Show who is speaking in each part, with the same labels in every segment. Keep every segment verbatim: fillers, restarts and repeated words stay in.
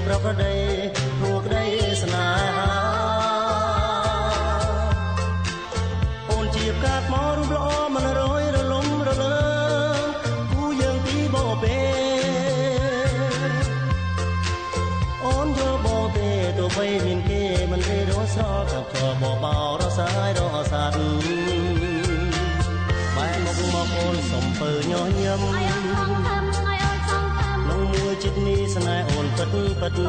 Speaker 1: ប្រប្រដីព្រោះក្តីស្នេហាអូនជាកាត់មករូបល្អមិនរយរលំរលើគូយើងពីបបេអូនយល់បងទេទោះបីមានគេមិនទេរស់ស្រកกับជាប់បបោរសាយរសាត់បែរមកមកអូនសំពើញញឹមក្នុងមួយចិត្តនេះស្នេហ៍អូនពិតពិត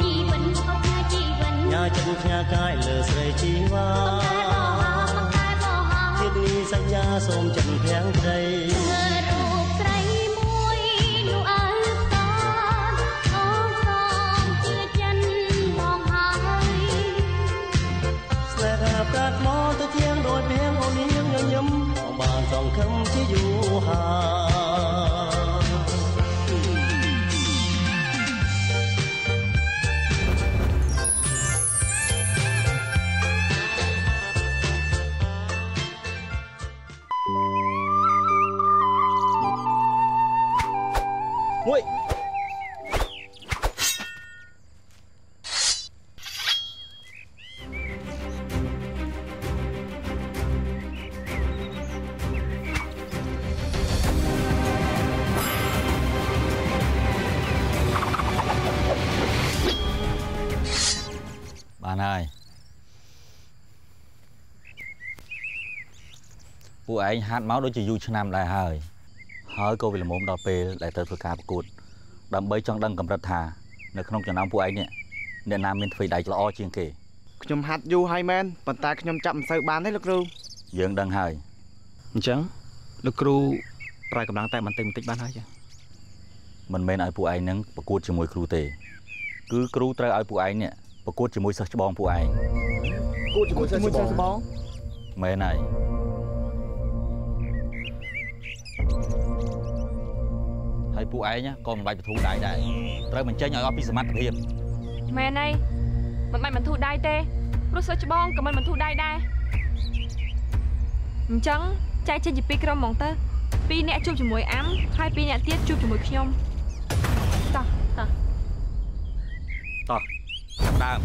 Speaker 1: ញ៉ាចិត្តផ្ញើកាយលើស្រីជីវ៉ាចិត្តនេះសញ្ញាសូមចិត្តភាំងក្តីរូបស្រីមួយនោះអើតអូនសូមជាចិនបងហើយស្នេហាប្រាថ្នាទៅជាងដោយភាំងអូននាងញញឹមបានសង្ឃឹមជាយូរហើយមួយបានហើយពួកឯងហាត់មកដូចជាយូរឆ្នាំដែរហើយហើយក៏វាល្មមដល់ពេលដែលទៅធ្វើការប្រកួតដើម្បីចង់ដឹងកម្រិតថានៅក្នុងចំណោមពួកឯងនេះអ្នកណាមានធ្វើដៃល្អជាងគេខ្ញុំហាត់យូរហើយមែនប៉ុន្តែខ្ញុំចាប់មិនសូវបានទេលោកគ្រូយើងដឹងហើយអញ្ចឹងលោកគ្រូប្រើកម្លាំងតែបន្តិចបន្តិចបានហើយចាមិនមែនឲ្យពួកឯងនឹងប្រកួតជាមួយគ្រូទេគឺគ្រូត្រូវឲ្យពួកឯងនេះប្រកួតជាមួយសិស្សច្បងពួកឯងប្រកួតជាមួយសិស្សច្បងមែនហើយហើយពួកឯងក៏មិនបាច់បន្ធូរដៃដែរត្រូវបញ្ចេញឲ្យអស់ពីសមត្ថភាពមែនហើយមិនបាច់បន្ធូរដៃទេព្រោះសិស្សច្បងក៏មិនបន្ធូរដៃដែរអញ្ចឹងចែកចេញជាពីរក្រុមហ្មងទៅពីរអ្នកជួបជាមួយអាំហើយពីរអ្នកទៀតជួបជាមួយខ្ញុំតោះតោះតោះចាប់ដើម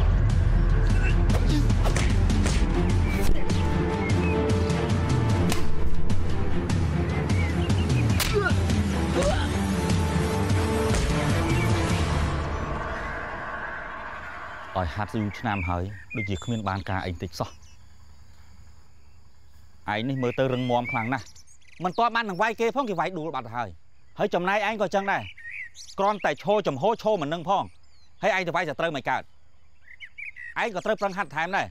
Speaker 1: ឲ្យហាត់យូរឆ្នាំហើយដូចជាគ្មានបានការអីតិចសោះឯងនេះមើលទៅរឹងមាំខ្លាំងណាស់មិនទាន់បាននឹងវាយគេផងគេវាយដួលបាត់ទៅហើយហើយចំណែកឯងក៏ចឹងដែរគ្រាន់តែឈោចំហោឈោមិននឹងផងហើយឯងទៅវាយសត្រូវមិនកើតឯងក៏ត្រូវប្រឹងហាត់ថែមដែរ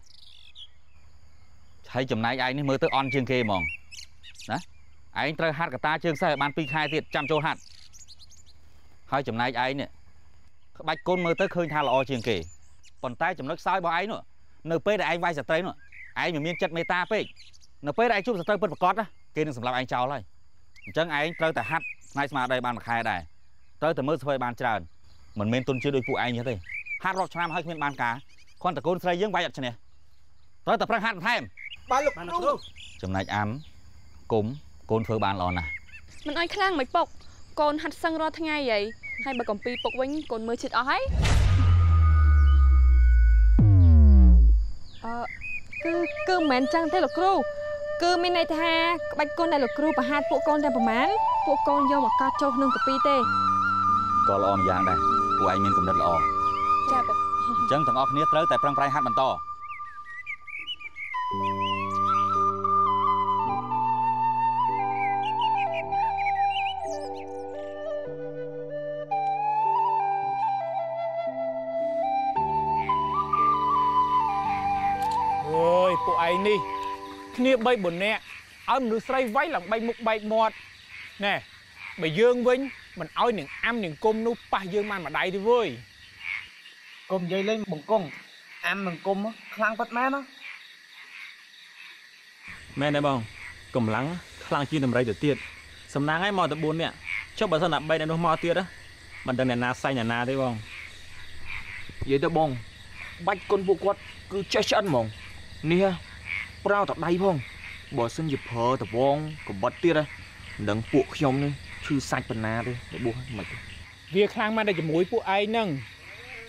Speaker 1: ហើយចំណែកឯងនេះមើលទៅអន់ជាងគេហ្មងណាឯងត្រូវហាត់កតាជើងសេះឲ្យបានពីរខែទៀតចាំចូលហាត់ហើយចំណែកឯងនេះក្បាច់គុណមើលទៅឃើញថាល្អជាងគេប៉ុន្តែចំណុចខ្សោយរបស់ឯងនោះនៅពេលដែលឯងវាយសត្រូវនោះឯងមិនមានចិត្តមេត្តាពេកនៅពេលដែលឯងជួបសត្រូវពិតប្រាកដណាគេនឹងសម្លាប់ឯងចោលហើយអញ្ចឹងឯងត្រូវតែហាត់ផ្នែកស្មារតីបានមួយខែដែរត្រូវតែមើលធ្វើឲ្យបានច្រើនមិនមែនទុនជឿដូចពួកឯងទេហាត់រាប់ឆ្នាំហើយគ្មានបានការគ្រាន់តែកូនស្រីយើងវាយអត់ឈ្នះត្រូវតែប្រឹងហាត់បន្ថែមបាទលោកគ្រូចំណែកអាំគុំកូនធ្វើបានល្អណាស់មិនអោយខ្លាំងមិនពុកកូនហាត់សឹងរាល់ថ្ងៃហីហើយបើកំពីពុកវិញកូនមើលជិតអស់ហើយអឺគឺគឺមិនមែនចឹងទេលោកគ្រូគឺមានន័យថាក្បាច់គុណដែលលោកគ្រូបង្ហាត់ពួកកូនតែប្រហែលពួកកូនយកមកកាត់ចូលក្នុងកាពីទេក៏ល្អម្យ៉ាងដែរពួកឯងមានគំនិតល្អចាពុកអញ្ចឹងទាំងអស់គ្នាត្រូវតែប្រឹងប្រែងហាត់បន្តពួកឯងនេះគ្នាបីបនៈឲ្យមនុស្សស្រីវាយឡើងបែកមុខបែកមាត់ណែបើយើងវិញមិនឲ្យនឹងអាំនឹងគុំនោះប៉ះយើងបានម្ដាយទេវើយកុំនិយាយលេងបង្កងអាំនឹងគុំខ្លាំងពិតមែនណាមែនទេបងកម្លាំងខ្លាំងជាងតម្រៃទៅទៀតសំណាងឲ្យមកទៅបួននាក់ចុះបើសិនតែបីអ្នកនោះមកទៀតមិនដឹងអ្នកណាសាញ់អ្នកណាទេបងនិយាយទៅបងបាច់គុណពួកគាត់គឺចេះឆ្អិនហ្មងនេះប្រោតដៃផងបើសិនជាប្រើតវងកបិតទៀតហ្នឹងពួកខ្ញុំនេះឈឺសាច់បណ្ណាទេបួសមិនវាខ្លាំងមកតែជាមួយពួកឯងហ្នឹង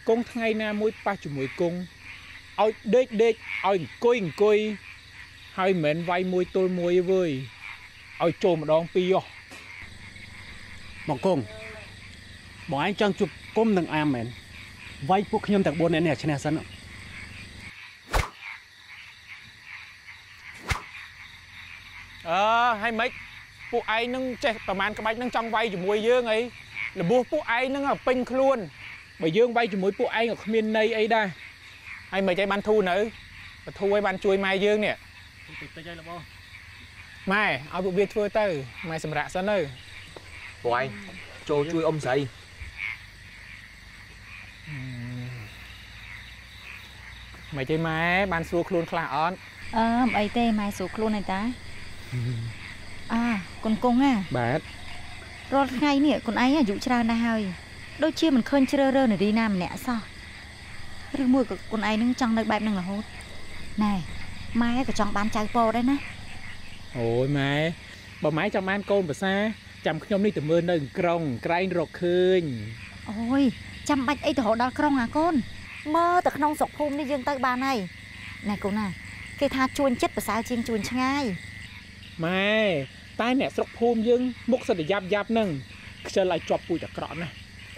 Speaker 2: กงไงนามวยป้าจุมวยกงเอาเด็กเด็กเอากุยกุยให้เหม็นไว้มวยตัวมวยเว้ยเอาโจมดองปีอ่ะ
Speaker 3: บองกงบอกไอ้จังจุบก้มหนึ่งอาร์มเหม็นไว้พวกขยมจากบนเนี่ยเนี่ยชนะสัน
Speaker 2: เออให้ไหมพวกไอ้นึงเจ็ประมาณกระบายนึงจังไว้จุมวยเยอะไงหรือบัวพวกไอ้นึงอ่ะเป็นคล้วนไปเยอะไว้จุมวยพวกไอ้กับขมิ้นในไอ้ได้ให้ไหมใจบันทูเนอะบันทูไว้บันช่วยไม้เยอะเนี่ย
Speaker 3: ติดใจแล้วบ่
Speaker 2: ไม่เอาบุเบียทัวร์เตอร์ไม่สำระซะเนอะ
Speaker 4: ปล่อยโจช่วยอมใส่
Speaker 2: ไม่ใจไม้บันซัวคลูนคลาออน
Speaker 5: เออไอเต้ไม้สูคลูนไหนจ้าอ่าคนกงอ่ะ
Speaker 2: บาด
Speaker 5: รถไงเนี่ยคนไอ้อายุชราได้เฮ้ยโดยเชี่ยมันเคยเชื่อเรื่องหรือดีน้ำเนี่ยซะเรื่องมือกับคนไอ้นึงจังในแบบนึงเหรอโหดนายไม้กับจังบานใจโปได้นะ
Speaker 2: โอ้ยไม้บ่ไม้จังบานโกนภาษาจำขยมนี่แต่เมื่อหนึ่งกรงไกลรกคืน
Speaker 5: โอ้ยจำบัดไอ้ตัวดอลกรงอ่ะก้นเมื่อแต่ขนมศกภูมินี่ยังเตยบานไงนายกูน่ะแค่ทาชวนเจ็ดภาษาจีนชวนช่างง่าย
Speaker 2: ไม่ใต้เนี่ยศกภูมิยังมุกสติยับยับนึ่งเจอลายจอบปุยจากกรอนนะ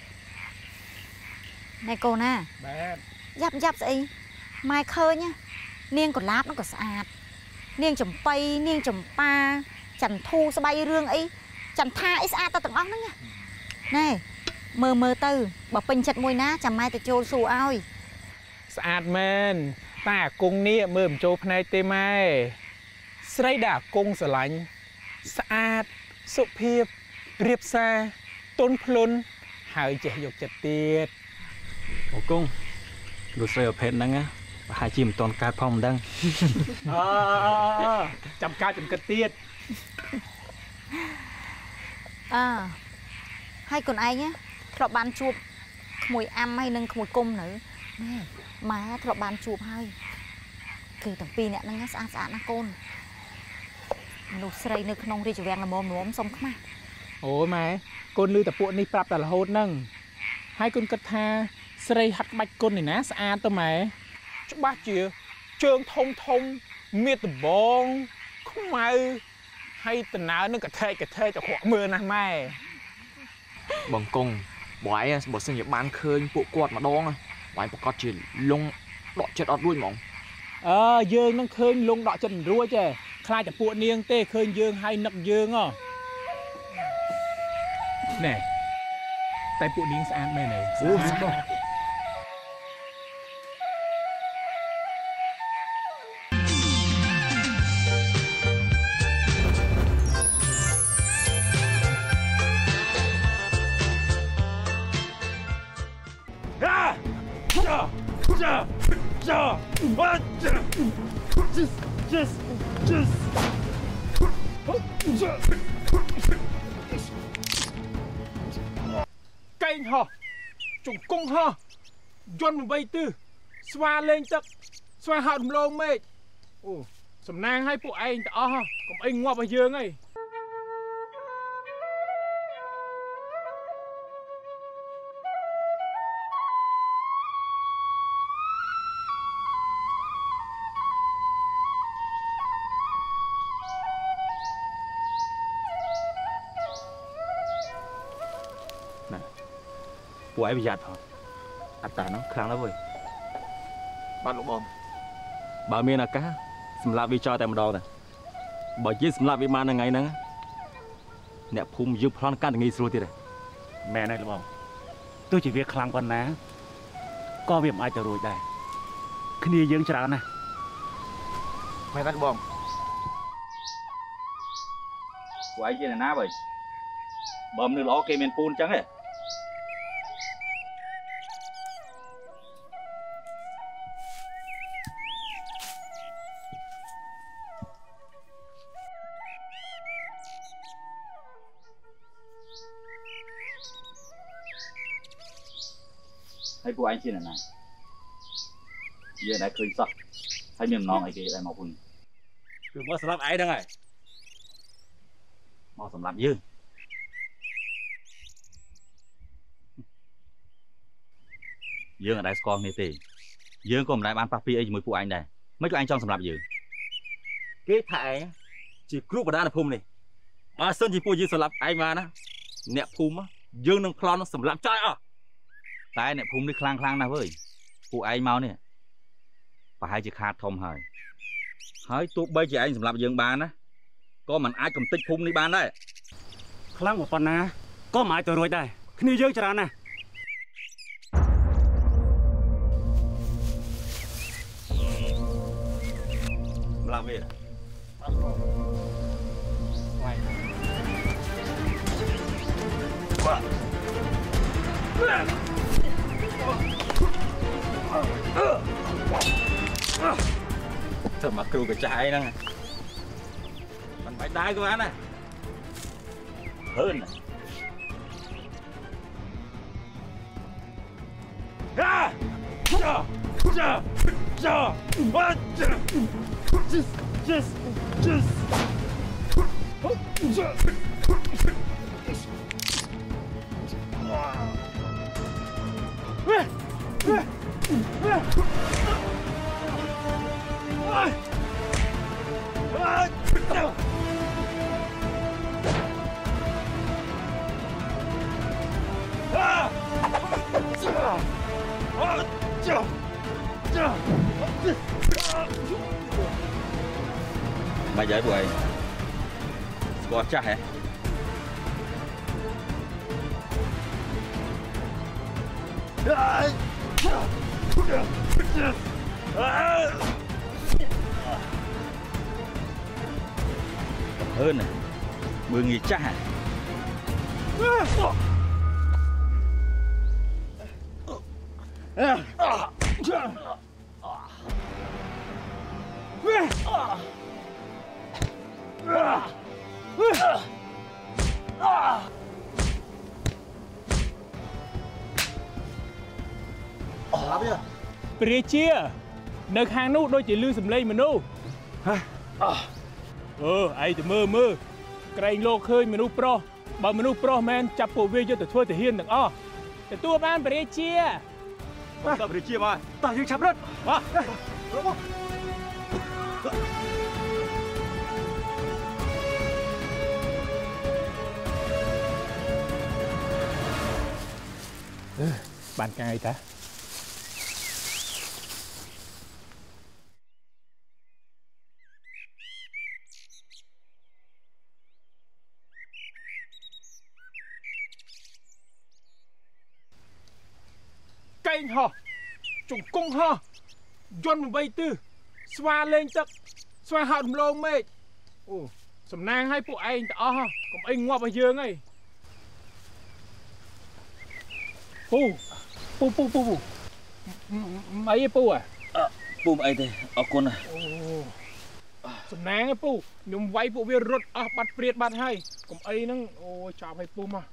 Speaker 5: นายกูน่ะยับยับสิไม่เคยเนี่ยเนียงกดลาบnóก็สะอาดเนียงจมไปเนียงจมปลาจันทูสบายเรื่องไอ้จันท่าไอ้สะอาดตาต่างอ้อนนั่นไงนี่เมื่อเมื่อตื้อบอกเป็นจัดมวยนะจำไม่แต่โจสูเอา
Speaker 2: สะอาดแมนตากุ้งนี้เมื่อมโจพนายเตไม่สไลด่ากุ้งสลังสะอาดสุเพียบเรียบซาต้นพลุนหายเจยกจัดเตียด
Speaker 3: โอ้กุ้งดูเสือเพชรนั่งอะหายจิมตอนการพอมดัง
Speaker 2: จำการจำกระเตียด
Speaker 5: อ่าให้คนไอ้เนี่ยทรบานจูบขโมยอ้ำให้นึงขโมยกุ้มหรือนี่มาทรบานจูบให้คือตั้งปีเนี่ยนั่งสะอาดสะอาดนะก้นลูกใส่นึกน้องรีจูแวงละโมมล้มสมขึ้นมา
Speaker 2: โอ้ยแม่ก้นลือแต่พวกนี้ปรับแต่ละโหดนั่งให้ก้นกระทาใส่หัดใบก้นนี่นะสะอาดตัวแม่บ้าเจี๋ยเชิงทงทงเมียตบองขึ้นมาให้ตะนานึกกระเทยกระเทยจะขวามือนะแม่
Speaker 4: บังกงบ่อยอ่ะบ่ซึ่งอย่าบ้านเคยปวดกวดมาดองอ่ะบ่อยปกติลงดอกเจ็ดอดด้วยหมอง
Speaker 2: เออยืงนั่งเคยลงดอกเจ็ดรัวเจ้คลายจากปวดเนียงเต้เคยยืงให้นักยืงอ่ะเนี่ยแต่ปวดดิ้งสะอาดไหมเนี่ยสะอาดไก่ห่อจุกกุ้งห่อยนใบตื้อสวาเลงจักสวาหาดลงเมฆโอ้สำนางให้พวกไอ้แต่อ๋อก็ไอ้งอไปเยอะไง
Speaker 3: ป่วยประหยัดพออัตราเนาะครั้งแล้วเว้ย
Speaker 4: บ้านลูกบอม
Speaker 3: บาเมียนักกะสำหรับวิจารณ์แต่มาดองแต่บ่ยี่สำหรับวิมานยังไงนะเนี่ยภูมิยุบพลังการงี้สู้ที่ไหนแม่นายลูกบอมตัวจีเวียคลังปันนะก็เวียมอาจจะรวยได้คดียังจรานะ
Speaker 4: แม่นายลูกบอม
Speaker 1: ไว้ยี่นะเว้ยบอมนึกล้อเกมเป็นปูนจังเลยให้พวกไอ้ที่นั่นนะเยอะได้เคยสักให้เมียน้องไอ้เกย์ได้มาคุณ
Speaker 3: คือว่าสำหรับไอ้ได้ไง
Speaker 1: มาสำหรับยืนย dương ở đây con này thì dương còn lại bán papi ấy mới phụ anh đây mấy cái anh trong sầm lập dương
Speaker 3: cái thải chỉ group ở đây là phum này mà sơn chỉ phụ dương sầm lập anh mà na nẹp phum á dương nâng clon nó sầm lập trai à
Speaker 1: tại nẹp phum đi khlang khlang nào với phụ anh mau nè và hai chiếc hạt thông hơi hơi tụ bây giờ anh sầm lập dương bán á có mình ai cầm tích phum đi bán đấy
Speaker 6: ខ្លាំងប៉ុណ្ណាក៏មិនអាចទៅរួចដែរគ្នាយើងច្រើនណាស់
Speaker 1: làm gì thật mà kêu cái trái đó mình phải đai của anh này hơn à ja ja ja just just just mày giải bụi có chắc hả hơn này mười nghìn chắc hả
Speaker 2: Pria chia nơi hàng nút đôi chỉ lưu sầm lên mà nô ờ ai từ mơ mơ cái lô khơi mà nô pro bà mà nô pro man chập bộ về cho từ thua từ hiên đừng o từ tua ban pria chia
Speaker 3: tập để chia mà ta dương chắp đất à
Speaker 2: bàn cài ta cây hò trùng cung hò dân một bay tư xoa lên tắc xoa hận lô mê ồ sầm nang hay phụ anh ta ha còn anh ngoa vào dương ấy pu pu pu pu pu mấy pu à
Speaker 1: pu ấy thế ở con này
Speaker 2: sầm nang ấy pu nhung vay phụ viên rốt à bắt priệt bắt hay còn anh nâng ôi chào hay pu mà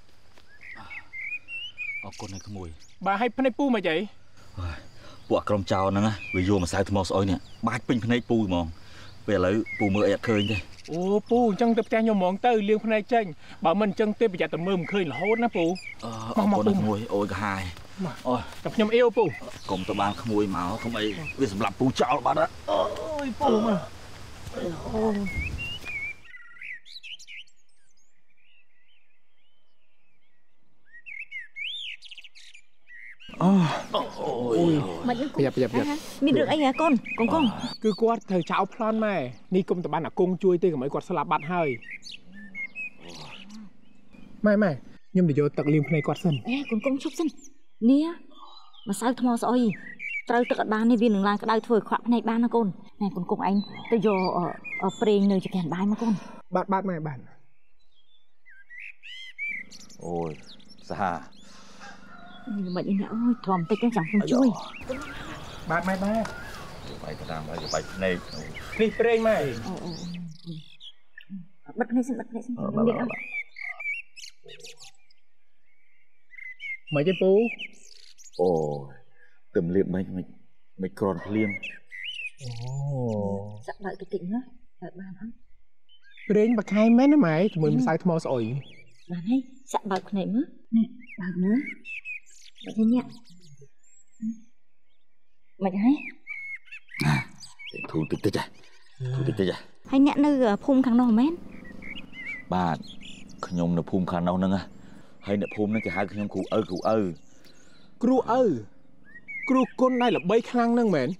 Speaker 1: ở con này có mùi
Speaker 2: bà hay phân pu mà vậy
Speaker 1: ពួកក្រុមចោរហ្នឹងវាយកមកសៅថ្មស្អុយនេះបាច់ពេញភ្នែកពូហ្មងពេលឥឡូវពូមើលអីអត់ឃើញទេអូពូអញ្ចឹងទៅផ្ទះខ្ញុំហ្មងទៅលៀងភ្នែកចេញបើមិនអញ្ចឹងទេប្រយ័ត្នតែមើលមិនឃើញរហូតណាពូអរគុណមួយអូយកាហាយអូយតែខ្ញុំអៀវពូកុំទៅបានក្មួយមកកុំអីវាសម្រាប់ពូចោលបាត់អូយពូមកអូយ
Speaker 5: ôi mình
Speaker 2: bây giờ bây giờ
Speaker 5: mình được anh hả con con con
Speaker 2: cứ quát thời cháu plan mày ni công tập ban là cung chui tê của mấy quạt slap bát hơi mày mày nhưng để vô tận liêm này quạt sân
Speaker 5: con con chúc sân nia mà sao thò soi trời tận ban này viên đừng làm cái đai thôi khoác này ban nó con này con cùng anh tôi vô ở ở preng nơi cho kèn bài mà con
Speaker 2: bát bát mày bản
Speaker 1: ôi xa
Speaker 5: mình như ơi thòm tay cái chẳng không chui
Speaker 2: bát mày ba
Speaker 1: phải làm phải phải này
Speaker 2: đi preng mày
Speaker 5: bật này xem bật này xem
Speaker 2: mấy cái pú
Speaker 1: ôi tầm liệm mấy mấy mấy con liêm
Speaker 5: ồ dặn đợi cái tịnh nữa đợi ba lắm
Speaker 2: preng bạc hai mét nữa mày tụi mình sai thô sỏi
Speaker 5: bạn hay dặn đợi cái này nữa nè đợi nữa vậy nhé Mày hay
Speaker 1: Thu tích tích à Thu tích tích à
Speaker 5: hay nhẹ nơi phum khang nọ mến
Speaker 1: Ba Nhông nó phum khang nọ nâng à Hay nó phum nó cái hai nhông cụ ơ cụ ơ
Speaker 2: Cru ơ Cru con này là bay khang nâng mến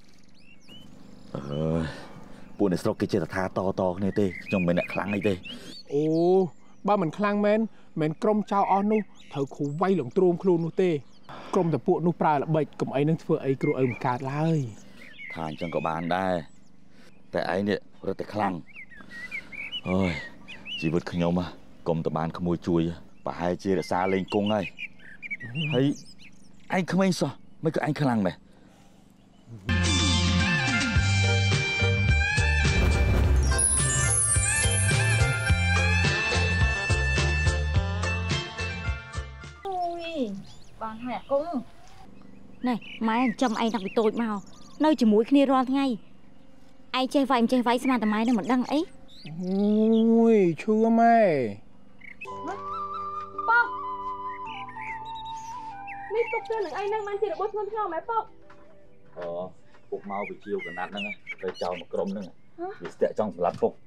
Speaker 1: Ờ Bộ này sọc cái chơi là tha to to này tê Nhông mình lại khlang này tê
Speaker 2: Ồ Ba mình khang mến Mến crom chào on nu Thở khu vay lỏng trôm khlu nu tê Crom tập bộ nu pra là bay Cầm ấy nâng vừa ấy cru ơ một cạt lại
Speaker 1: Thằng chẳng có bàn đây Tại ấy nè rất là khlang Ôi Chỉ vật khăn nhau mà Cùng tập bàn không môi chui Bà hai chia là xa lên cung ngay Thấy Anh không anh sao Mấy cái anh khlang này
Speaker 5: Ui Bạn hả cung Này máy châm anh đặc biệt tội màu Nơi chỉ mũi kia ron ngay Ai chơi vậy em chơi vậy sao mà tầm máy nó mà đăng ấy
Speaker 2: Ui chưa mày
Speaker 7: Bông Mít tục tên là anh đang mang chị được bớt ngon theo mẹ Bông
Speaker 1: Ờ Phục mau bị chiêu cả nát nâng Rồi chào một crom nâng Vì sẽ trong lát phục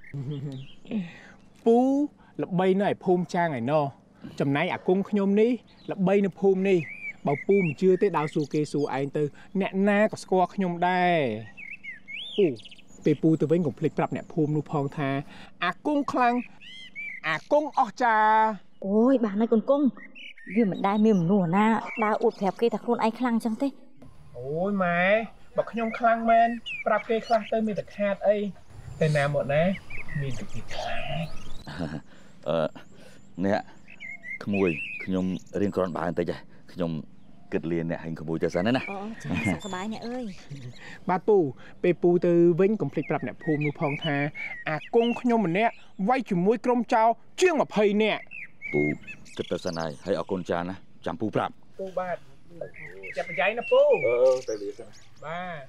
Speaker 2: Pú là bay nó ở phôm cha ngày nọ Chầm nay à cung nhôm ní là bay nó phôm ní Bảo pú mà chưa tới đào xù kê xù anh tư Nẹ na có score nhôm đây Ồ Bê pú từ với ngục lịch bạp nẹ phôm nụ phong thà À cung khăn À cung ọc cha
Speaker 5: Ôi bà này còn cung Vì mình đai mềm nùa na Đa ụt thẹp cây thật luôn anh khăn chẳng thế
Speaker 2: Ôi mày Bảo nhôm khăn men Bạp kê khăn tư mình thật hạt ấy Tên nào một ná Mình thật kì khăn
Speaker 1: Ờ Nè Khám mùi Nhông riêng con bà anh tay chạy Nhông Kết liền nè hành khám mùi cho sẵn đấy nè
Speaker 5: Ờ chả sao sao bái nè ơi
Speaker 2: Ba pú Bê pú từ vĩnh cùng lịch bạp nẹ phôm nụ phong thà À cung nhôm mình nè Vay chủ mùi crom chào Chuyên mà phây nè
Speaker 1: Pú Kết tờ sẵn này Hãy ở con cha nè Chăm pú prap
Speaker 2: Pú ba Chạp giấy nè pú
Speaker 1: Ờ ờ Tại vì sao
Speaker 2: Ba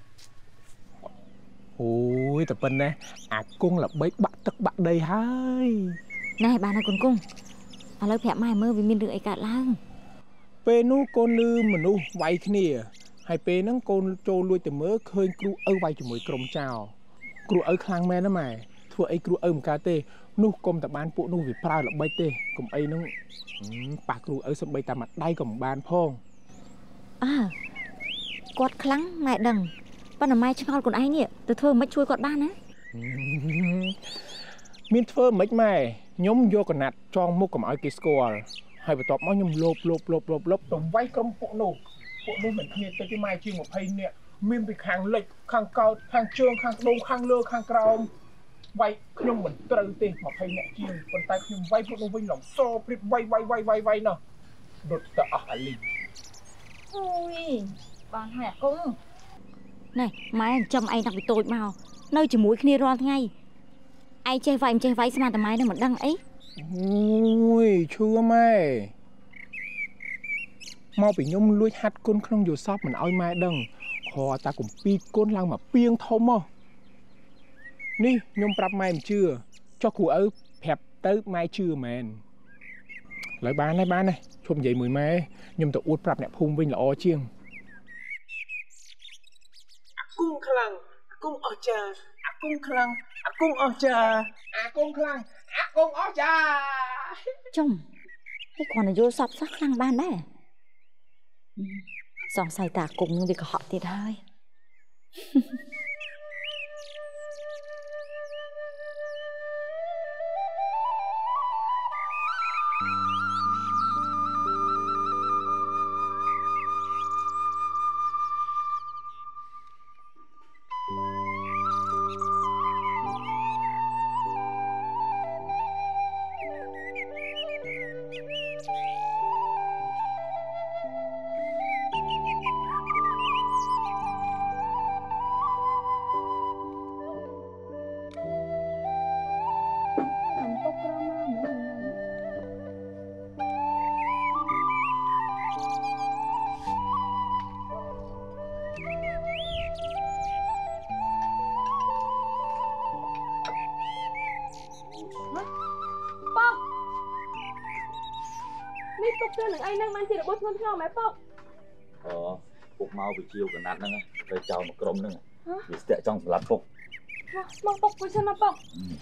Speaker 2: Ôi tập bên nè À cung là bấy bạc tất bạc đây hai
Speaker 5: Này bà này còn cung À lời phẹp mai mơ vì mình được ấy cả lang
Speaker 2: Pê nú con lư mà nú vay khá nè Hai pê nâng con trô lui từ mớ khơi cru ơ vay cho mùi crom chào Cru ơ khlang mê nó mày Thua ấy cru ơ một ca tê Nú công tập bán bộ nú vì prao là bay tê Cùng ấy nâng Bà cru ơ xong bay ta mặt đáy cầm bàn phong
Speaker 5: À Quạt khăn ngại đằng Bà nào mai chắc còn ai nhỉ Từ thơ mất chui quạt ba ná
Speaker 2: Miên thơ mấy mày Nhóm vô còn nạt trong mô cầm oi kì score Hai bà tọp máu nhóm lộp lộp lộp lộp lộp Tổng vay crom bộ nụ Bộ nụ mình nghe tới cái mai chương một hay nè Miên bị kháng lệch, kháng cao, kháng trương, kháng đông, kháng lơ, kháng cao Vay nhóm mình trừ tên một hay nè chương Còn tay nhóm vay bộ nụ vinh lòng so Prip vay vay vay vay vay nè Đột tạ à linh
Speaker 5: Ui Bạn hả cung Này máy châm anh đặc biệt tội màu Nơi chỉ mũi kia ron ngay Ai chơi vậy em chơi vậy sao mà tầm máy nó mà đăng ấy
Speaker 2: Ui chưa mày Mau bị nhóm lùi hạt con không dù sóp mình oi mai đằng Khó ta cũng pi con lang mà piêng thông mò Ní nhóm prap mai mà chưa Cho cụ ơ phẹp tới mai chưa mẹn Lời bán này bán này Chôm vậy mười mai Nhóm ta uốt prap nẹp hung vinh là o chiêng À cung khăn À cung o cha À cung khăn À cung o cha À cung khăn À cung o cha
Speaker 5: Chồng Cái con này vô sọp sắc khăn ban đấy Dòng xài tả cùng nhưng vì có họ thiệt hơi
Speaker 7: Mít tục tên là anh đang mang chị được bớt ngon theo mẹ Bông
Speaker 1: Ờ ពុកមកវិជាវកណាត់ហ្នឹងទៅចោលមកក្រុមហ្នឹងវាស្ទាក់ចង់សម្លាប់ពុក
Speaker 7: មកពុកពុកសិនមកពុក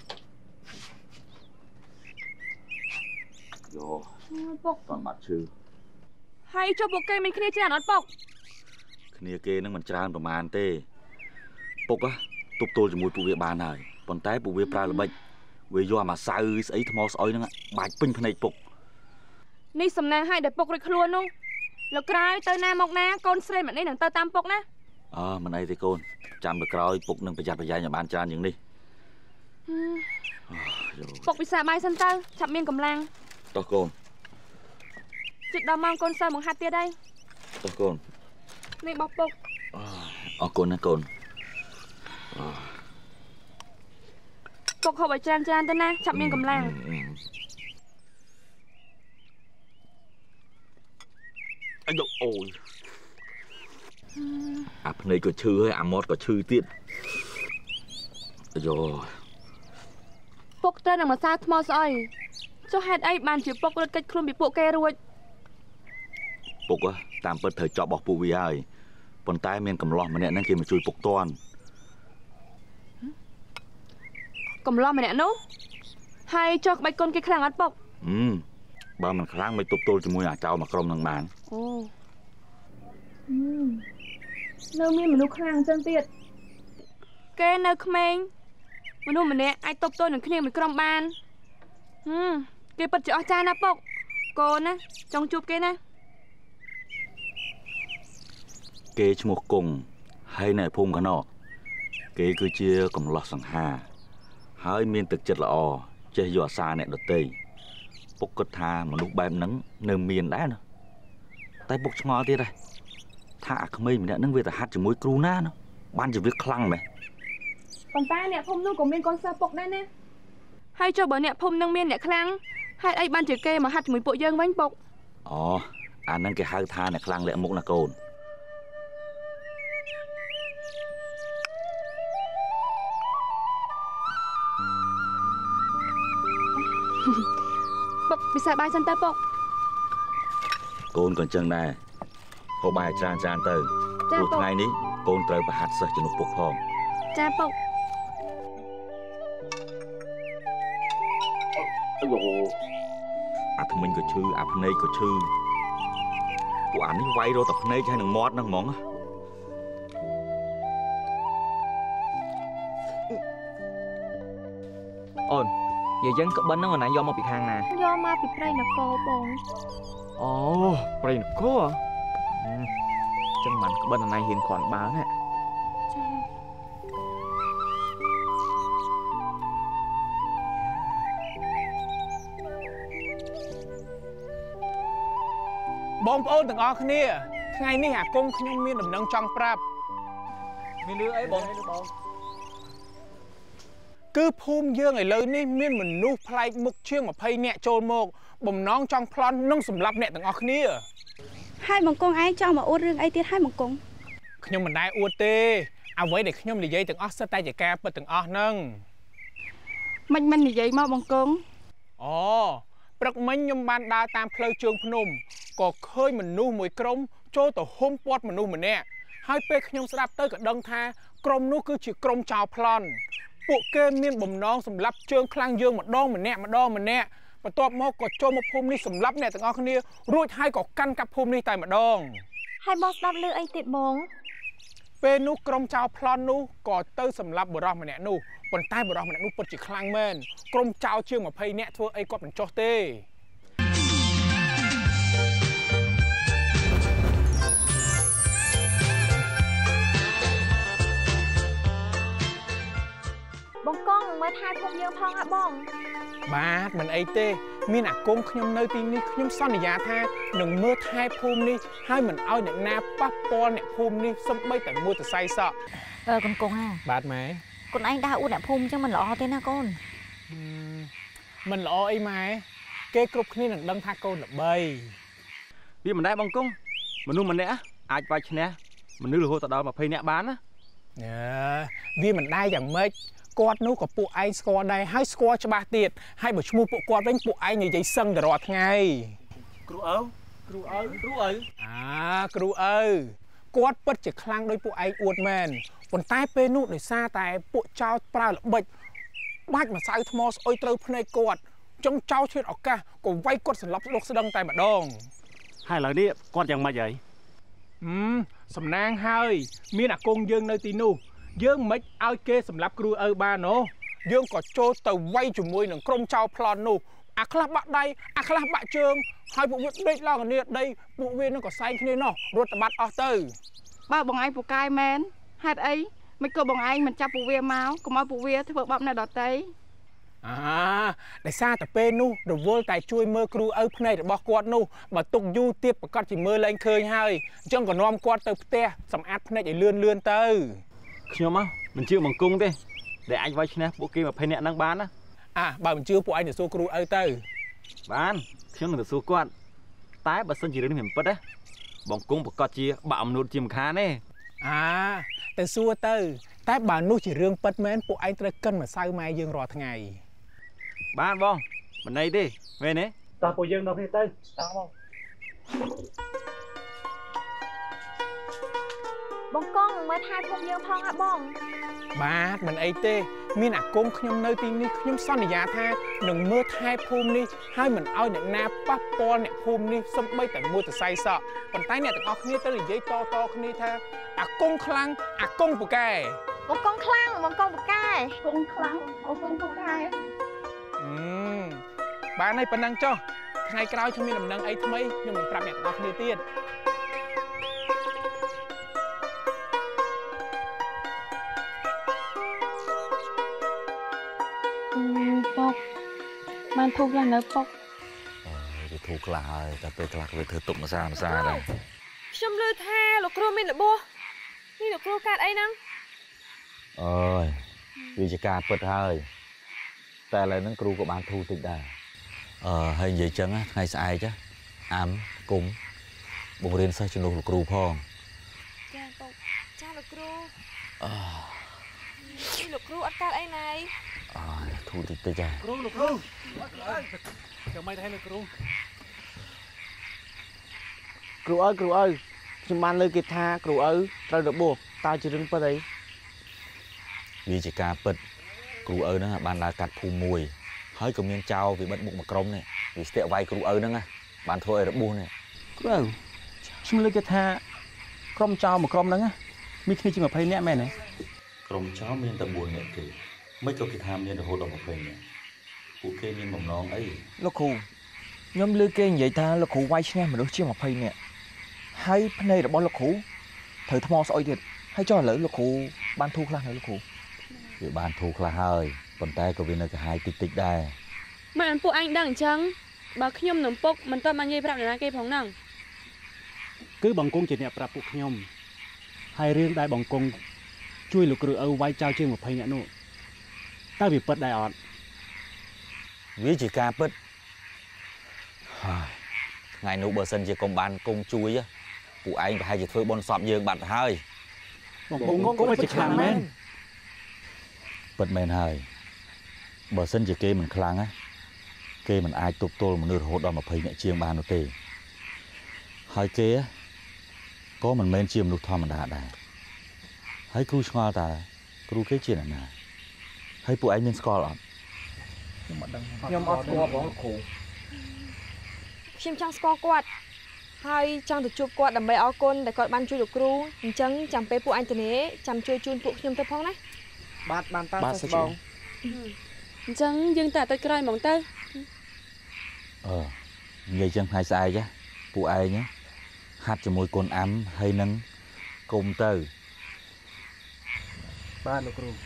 Speaker 1: យោពុកតមាត់ឈឺ
Speaker 7: ហើយចុះពួកគេមានគ្នាច្រើនអត់ពុក
Speaker 1: គ្នាគេហ្នឹងមិនច្រើនប្រហែលទេពុកទប់ទល់ជាមួយពួកវាបានហើយប៉ុន្តែពួកវាប្រើល្បិចវាយកអាម៉ាសៅស្អីថ្មស្អុយហ្នឹងបាច់ពេញភ្នែកពុក
Speaker 7: នេះសំណាងឲ្យតែពុករួចខ្លួននោះលោកក្រោយទៅណាមកណាកូនស្រីម្នាក់នេះនឹងទៅតាមពុកណា
Speaker 1: អើមិនអីទេកូនចាំទៅក្រោយពុកនឹងប្រយ័ត្នប្រយែងឲ្យបានច្រើនជាងនេះ
Speaker 7: ពុកពិសាបាយសិនទៅចាប់មានកម្លាំង
Speaker 1: តោះកូន
Speaker 7: ជិតដល់ម៉ោងកូនសើមកហាត់ទៀតហើយ
Speaker 1: តោះកូន
Speaker 7: នេះបោះពុក
Speaker 1: អរគុណណាកូន
Speaker 7: ពុកហូបឲ្យច្រើនច្រើនទៅណាចាប់មានកម្លាំង
Speaker 1: អាយអូយអាភ្នែកក៏ឈឺហើយអាមាត់ក៏ឈឺទៀតអាយ
Speaker 7: ពុកទៅនឹងម្សៅថ្មស្អុយចុះហេតុអីបានជាពុករត់កិច្ចខ្លួនពីពួកគេរួច
Speaker 1: ពុកតាមពិតត្រូវចប់របស់ពួកវាហើយប៉ុន្តែមានកំឡោះម្នាក់ហ្នឹងគេមកជួយពុកតាន់
Speaker 7: កំឡោះម្នាក់នោះហើយចុះក្បាច់កូនគេខ្លាំងអត់ពុក
Speaker 1: អឺបើមិនខ្លាំងមិនទប់ទល់ជាមួយអាចោលមកក្រុមនឹងបាន
Speaker 7: អូនៅមានមនុស្សខ្លាំងអញ្ចឹងទៀតគេនៅក្មេងមនុស្សម្នាក់អាចទប់ទល់នឹងគ្នាមួយក្រុមបានហឹមគេពិតជាអស្ចារ្យណាស់ពុកកូនណាចង់ជួបគេណា
Speaker 1: គេឈ្មោះគង់ហើយនៅភូមិកណោគេគឺជាកំឡោះសង្ហាហើយមានទឹកចិត្តល្អចេះយកអាសាអ្នកដទៃពុកគិតថាមនុស្សបែបហ្នឹងនៅមានដែរណាតែពុកឆ្ងល់ទៀតដែរថាអាក្មេងម្នាក់ហ្នឹងវាទៅហាត់ជាមួយគ្រូណាណាបានជាវាខ្លាំងមែន
Speaker 7: ប៉ុន្តែអ្នកភូមិនោះក៏មានកូនសិស្សពុកដែរណាហើយចុះបើអ្នកភូមិនឹងមានអ្នកខ្លាំងហេតុអីបានជាគេមកហាត់ជាមួយពួកយើងវិញពុក
Speaker 1: អូអាហ្នឹងគេហៅថាអ្នកខ្លាំងលាក់មុខណាកូន
Speaker 7: ពុកពិសាបាយសិនទៅពុក
Speaker 1: កូនក៏អញ្ចឹងដែរហូបបាយច្រើនច្រើនទៅព្រោះថ្ងៃនេះកូនត្រូវប្រហាត់សិស្សជំនួសពុកផង
Speaker 7: ចាពុក
Speaker 1: អីយោអាថ្មិញក៏ឈឺអាភ្នែកក៏ឈឺពួកអានេះវាយរត់តែភ្នែកហើយនឹងមាត់ហ្នឹងហ្មង
Speaker 4: អូនយាយយើងក្បិនហ្នឹងអូនណាយកមកពីខាងណា
Speaker 7: យកមកពីព្រៃនគរបង
Speaker 4: អូព្រៃនគរចឹងមិនក្បិនអូនណាហ៊ានគ្រាន់បើណា
Speaker 7: ចា
Speaker 2: បងប្អូនទាំងអស់គ្នាថ្ងៃនេះអាគង់ខ្ញុំមានដំណឹងចង់ប្រាប់
Speaker 4: មានរឿងអីបងបង
Speaker 2: គឺភូមិយើងឥឡូវនេះមានមនុស្សប្លែកមុខជាងម្ភៃនាក់ចូលមកបំណងចង់ប្លន់និងសម្លាប់អ្នកទាំងអស់គ្នា
Speaker 5: ហើយបង្គងឯងចង់មកអួតរឿងអីទៀតហើយបង្គង
Speaker 2: ខ្ញុំមិនដែរអួតទេអ្វីដែលខ្ញុំនិយាយទាំងអស់សិតតែជាការពិតទាំងអស់ហ្នឹង
Speaker 7: មិនមិននិយាយមកបង្គង
Speaker 2: អូព្រឹកមិញខ្ញុំបានដើរតាមផ្លូវជើងភ្នំក៏ឃើញមនុស្សមួយក្រុមចូលទៅហុំព័ទ្ធមនុស្សម្នាក់ហើយពេលខ្ញុំស្ដាប់ទៅក៏ដឹងថាក្រុមនោះគឺជាក្រុមចោរប្លន់ពួកគេមានបំណងសម្លាប់ជើងខ្លាំងយើងម្ដងម្នាក់ម្ដងម្នាក់បន្ទាប់មកក៏ចូលមកភូមិនេះសម្លាប់អ្នកទាំងអស់គ្នារួចហើយក៏កាន់កាប់ភូមិនេះតែម្ដង
Speaker 5: ហើយបងស្ដាប់ឮអីទៀតបង
Speaker 2: ពេលនោះក្រុមចោរប្លន់នោះក៏ទៅសម្លាប់បុរសម្នាក់នោះប៉ុន្តែបុរសម្នាក់នោះពិតជាខ្លាំងមែនក្រុមចោរជាងម្ភៃនាក់ធ្វើអីគាត់មិនចោះទេ
Speaker 5: បងកងមើលថែភូមិយើងផងហ่ะបង
Speaker 2: បាទមិនអីទេមានអាគង់ខ្ញុំនៅទីនេះខ្ញុំសន្យាថានឹងមើលថែភូមិនេះហើយមិនឲ្យអ្នកណាប៉ះពាល់អ្នកភូមិនេះសូម្បីតែមួយសរសៃសក់
Speaker 5: អឺកូនកងហ่า
Speaker 2: បាទម៉ែ
Speaker 5: កូនឯងដើរអួតអ្នកភូមិអញ្ចឹងមិនល្អទេណាកូន
Speaker 2: មិនល្អអីម៉ែគេគ្រប់គ្នានឹងដឹងថាកូនល្បី
Speaker 3: វាមិនដែរបងគង់មនុស្សម្នាក់អាចវាយឈ្នះមនុស្សរហូតដល់ម្ភៃនាក់បានណា
Speaker 2: អឺវាមិនដែរយ៉ាងម៉េចគាត់នោះក៏ពួកឯងស្គាល់ដែរហើយស្គាល់ច្បាស់ទៀតហើយបើឈ្មោះពួកគាត់វិញពួកឯងនិយាយសឹងតែរាល់ថ្ងៃ
Speaker 3: គ្រូឪគ្រូឪគ្រូឪ
Speaker 2: អាគ្រូឪគាត់ពិតជាខ្លាំងដោយពួកឯងអួតមែនប៉ុន្តែពេលនោះដោយសារតែពួកចោរប្រើល្បិចបាច់ម្សៅថ្មស្អុយត្រូវភ្នែកគាត់ចុងចោរឈៀតឱកាសក៏វាយគាត់សន្លប់ស្ដុកស្ដឹងតែម្ដង
Speaker 6: ហើយឥឡូវនេះគាត់យ៉ាងម៉េចហើយ
Speaker 2: ហឹមសំណាងហើយមានអាគង់យើងនៅទីនោះយើងមិនឲ្យគេសម្លាប់គ្រូឪបានណូយើងក៏ចូលទៅវាយជាមួយនឹងក្រុមចោរប្លន់នោះអាខ្លះបាក់ដៃអាខ្លះបាក់ជើងហើយពួកវាដេកឡើងគ្នាដីពួកវានឹងក៏សែងគ្នានោះរត់តបាត់អស់ទៅ
Speaker 7: បើបងឯងពូកែមែនហេតុអីមិនក៏បងឯងមិនចាប់ពួកវាមកកុំឲ្យពួកវាធ្វើបាបអ្នកដទៃ
Speaker 2: អាដោយសារតែពេលនោះរវល់តែជួយមើលគ្រូឪភ្នែករបស់គាត់នោះបើទុកយូរទៀតប្រកាសជាមើលលែងឃើញហើយអញ្ចឹងក៏នាំគាត់ទៅផ្ទះសម្អាតភ្នែកឲ្យលឿនលឿនទៅ
Speaker 3: ខ្ញុំហ៎មិនជឿបង្គង់ទេដែលអាចវាយឈ្នះពួកគេยี่สิบនាក់ហ្នឹងបានណា
Speaker 2: អាបើមិនជឿពួកឯងទៅសួរគ្រូឪទៅ
Speaker 3: បានខ្ញុំនឹងទៅសួរគាត់តែបើសិនជារឿងនេះមិនពិតណាបង្គង់ប្រកាសជាបាក់អំនួតជាមិនខានទេ
Speaker 2: អាទៅសួរទៅតែបើនោះជារឿងពិតមែនពួកឯងត្រូវកិនម្សៅម៉ែយើងរាល់ថ្ងៃ
Speaker 3: បានបងមិនន័យទេមែនទេ
Speaker 6: តោះពួកយើងដល់នេះទៅតោះបង
Speaker 5: បងកងមើលថែភូមិយើងផងហ៎បង
Speaker 2: បាទមិនអីទេមានអាគង់ខ្ញុំនៅទីនេះខ្ញុំសន្យាថានឹងមើលថែភូមិនេះហើយមិនឲ្យអ្នកណាប៉ះពាល់អ្នកភូមិនេះសូម្បីតែមួយសរសៃសក់ប៉ុន្តែអ្នកទាំងអស់គ្នាទៅនិយាយតតគ្នាថាអាគង់ខ្លាំងអាគង់ពូកែ
Speaker 5: បងកងខ្លាំងបងកងពូកែ
Speaker 7: កងខ្លាំងអូកងពូកែ
Speaker 2: អឺបានហើយប៉ុណ្ណឹងចុះថ្ងៃក្រោយខ្ញុំមានដំណឹងអីថ្មីខ្ញុំនឹងប្រាប់អ្នកទាំងអស់គ្នាទៀត
Speaker 7: ពុកបានធូរខ្លះនៅពុក
Speaker 1: អើយវាធូរខ្លះហើយតែពេលខ្លះវាធ្វើទុកម្សាម្សាដែរ
Speaker 7: ខ្ញុំលើថាលោកគ្រូមានរបួសនេះលោកគ្រូកាត់អីហ្នឹង
Speaker 1: អើយវាជាការពិតហើយតែឥឡូវហ្នឹងគ្រូក៏បានធូរតិចដែរអឺហើយនិយាយចឹងថ្ងៃស្អែកអាំគុំបង្រៀនសិស្សជំនួសលោកគ្រូផង
Speaker 7: ចាពុកចាលោកគ្រូ
Speaker 1: អឺ
Speaker 7: នេះលោកគ្រូអត់កាត់អីណៃ
Speaker 1: អើយធូរតិចតិចដែរ
Speaker 6: គ្រូលោកគ្រូចាំមិនឲ្យលោកគ្រូ
Speaker 4: គ្រូអើយគ្រូអើយខ្ញុំបានលើគេថាគ្រូឪត្រូវរបួសតើជារឿងពិតអី
Speaker 1: វាជាការពិតគ្រូឪហ្នឹងបានដើរកាត់ភូមិមួយហើយក៏មានចៅវិបត្តិមុខមួយក្រុមនេះវាស្ទាក់វាយគ្រូឪហ្នឹងបានធ្វើឲ្យរបួសនេះ
Speaker 3: គ្រូឪខ្ញុំលើគេថាក្រុមចៅមួយក្រុមហ្នឹងមានគ្នាជាยี่สิบនាក់មែនទេ
Speaker 1: ក្រុមចៅមានតែbốnនាក់ទេមិនក៏គេថាមានរហូតដល់ยี่สิบនាក់ពួកគេមានបំណងអី
Speaker 4: លោកគ្រូខ្ញុំលើគេនិយាយថាលោកគ្រូវាយឈ្នះមនុស្សជាยี่สิบនាក់ហើយភ្នែករបស់លោកគ្រូត្រូវថ្មស្អុយទៀតហើយចុះឥឡូវលោកគ្រូបានធូរខ្លះនៅលោកគ្រូ
Speaker 1: វាបានធូរខ្លះហើយប៉ុន្តែក៏វានៅកាហាយតិចតិចដែរ
Speaker 7: មិនពួកអញដឹងអញ្ចឹងបើខ្ញុំនឹងពុកមិនទាន់បាននិយាយប្រាប់អ្នកណាគេផងហ្នឹង
Speaker 6: គឺបង្គង់ជាអ្នកប្រាប់ពួកខ្ញុំហើយរឿងដែលបង្គង់ជួយលោកគ្រូឪវាយចោលជាងยี่สิบនាក់នោះតើវាពិតដែរអត់
Speaker 1: វាជាការពិតថ្ងៃនោះបើសិនជាកុំបានគង់ជួយពួកឯងប្រហែលជាធ្វើបុណ្យសពយើងបាត់ហើយ
Speaker 6: បង្គង់ក៏ជាខ្លាំងមែន
Speaker 1: ពិតមែនហើយបើសិនជាគេមិនខ្លាំងណាគេមិនអាចទប់ទល់មនុស្សរហូតដល់ยี่สิบនាក់ជាងបាននោះទេហើយគេក៏មិនមែនជាមនុស្សធម្មតាដែរហើយគ្រូឆ្ងល់តើគ្រូគេជាអ្នកណាហើយពួកឯងមានស្គាល់អត់
Speaker 4: ខ្ញុំអត់ដឹងខ្ញុំអត់ស្គាល់បងគ្រូ
Speaker 7: ខ្ញុំចង់ស្គាល់គាត់ហើយចង់ទៅជួបគាត់ដើម្បីអរគុណដែលគាត់បានជួយលោកគ្រូអញ្ចឹងចាំពេលពួកអញទៅនេះចាំជួយជូនពួកខ្ញុំទៅផងណា
Speaker 4: បាទបានតើសិស្សបង
Speaker 7: អញ្ចឹងយើងតែទៅក្រោយហ្មងទៅ
Speaker 1: អឺនិយាយចឹងថ្ងៃស្អែកពួកឯងហាត់ជាមួយកូនអាំហើយនឹងគុំទៅ
Speaker 4: បាទលោកគ្រូ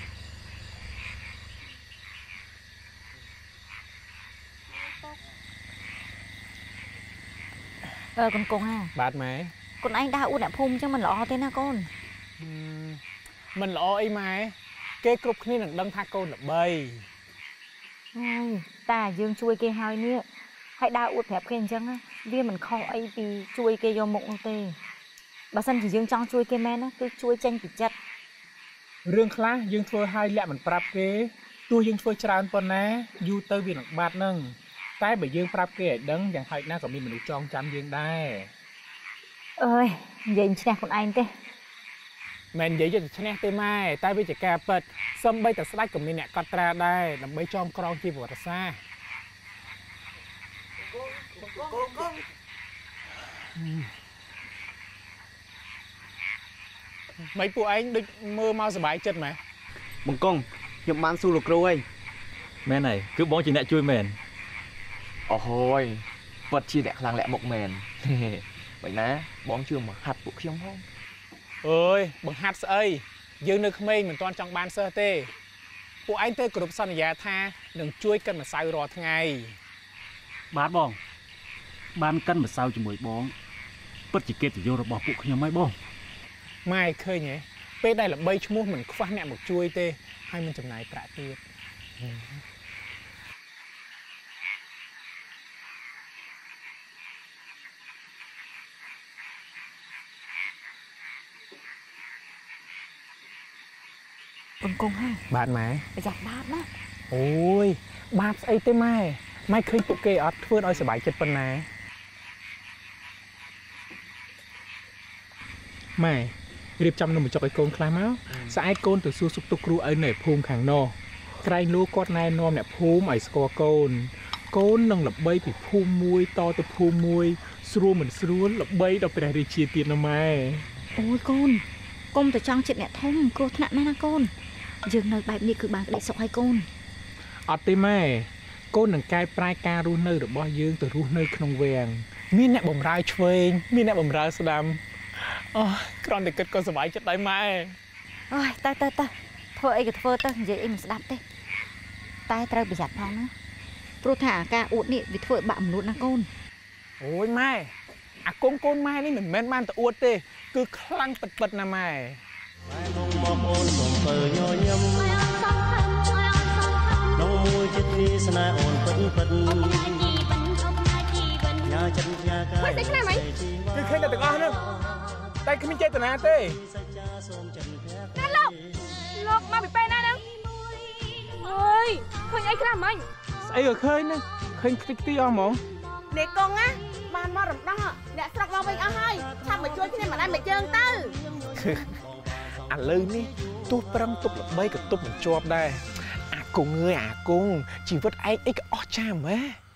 Speaker 5: អើកូនកងហ่า
Speaker 2: បាទម៉ែ
Speaker 5: កូនឯងដើរអួតអ្នកភូមិអញ្ចឹងមិនល្អទេណាកូន
Speaker 2: មិនល្អអីម៉ែគេគ្រប់គ្នានឹងដឹងថាកូនល្បី
Speaker 5: ហើយតាយើងជួយគេហើយនេះហើយដើរអួតប្រាប់គេអញ្ចឹងវាមិនខុសអីពីជួយគេយកមុខនោះទេបើសិនជាយើងចង់ជួយគេមែនណាគឺជួយចេញពីចិត្ត
Speaker 2: រឿងខ្លះយើងធ្វើឲ្យលាក់មិនប្រាប់គេទោះយើងធ្វើច្រើនប៉ុណ្ណាយូរទៅវានឹងបាត់នឹងតែបើយើងប្រាប់គេឲ្យដឹងយ៉ាងហោចណាស់ក៏មានមនុស្សចងចាំយើងដែរ
Speaker 5: เอ้ยยิงชนะคนไอ้เต้
Speaker 2: แมนยิงจะชนะเต้ไม่ใต้วิจิกาเปิดซ้ำใบแต่สไลด์กับมีเนี่ยก็ตราได้นำใบจอมกรองที่บวชซาmấy phụ anh định mơ mau sờ bài chân mày
Speaker 6: bằng công nhập man su lục rồi
Speaker 3: mẹ này cứ bóng chị nẹ chui mền
Speaker 4: ôi vật chi đẹp làng lẹ mộng mền vậy ná bóng chưa mà hạt bộ khiêm không
Speaker 2: ơi bằng hạt sợi dương nước mây mình toàn trong ban sơ tê phụ anh tê cột son già tha đừng chui cân mà sao rò thằng ngày
Speaker 6: bát bong ban cân mà sao chỉ mười bóng bất chỉ kết chỉ vô rồi bỏ phụ khiêm mấy bong
Speaker 2: mai khơi nhỉ bên đây là bay mua mình khoa nè một chuôi tê hay mình chừng này trả tiền
Speaker 5: con cung ha
Speaker 2: bạn mày
Speaker 5: bây giờ bát á
Speaker 2: ôi bát ấy tê mai mai khơi tụ kê ở phương ơi sẽ bài chết bên này màyรีบจำนมจอกไอโกนคลายมั้งสายโกนตัวสู้สุกตุกรูไอเหน่ภูมิขังนอใครรู้กอดนายนอมเนี่ยภูมิไอสกอโกนโกนนั่งหลับใบผิดภูมิมวยต่อตัวภูมิมวยสรูเหมือนสรูหลับใบเราไปได้รีชีตีนทำไม
Speaker 5: โอ้ยโกนโกนแต่จังจิตเนี่ยท่องโกรธหนักนะนะโกนยืนในแบบนี้คือบางเด็กสกไอโกน
Speaker 2: อดตีแม่โกนหนังกายปลายการรู้เนอหรือบ่ยืนแต่รู้เนอขนมเวียงมีแนบบ่มรายช่วยมีแนบบ่มรายสดำอ๋อกรอนเด็กก็สบายจัดได้ไหม
Speaker 5: โอ้ยตายตายตายเธอไอ้กับเธอตายเดี๋ยวไอ้มันสดับเต้ตายเธอไปจัดพองนะโปรถาการอุดนี่วิเธอบะมนุษย์นะโกน
Speaker 2: โอ้ยไม่อะโกนโกนไม่นี่เหมือนแมนมันแต่อวดเต้คือคลั่งปัดปัดนะไม่น้องมวยจิตนีสนาอ่อนปัดปัดยาจันยากายไม่ใช่ไหมคือเคยแต่ตะก้อนึงแต่คือไม่ใช่แต่นาเต้
Speaker 7: นั่นลูกลูกมาไปเป็นนั่นนึงเฮ้ยเคยไอ้กระมัง
Speaker 2: ไอ้ก็เคยนะเคยคลิกตี้อ๋อหมอง
Speaker 8: เด็กกงอ่ะบ้านมอดดังอ่ะเด็กสลักเราไปเอาให้ทำมาช่วยที่นี่มาได้ไม่เจิงตื้อ
Speaker 2: อ่ะเลยนี่ตุ๊บปรังตุ๊บใบกับตุ๊บเหมือนจวบได้อ่ะกุ้งเงยอ่ะกุ้งชีวิตไอ้ไอ้ก็อ้อจ้ามั้ย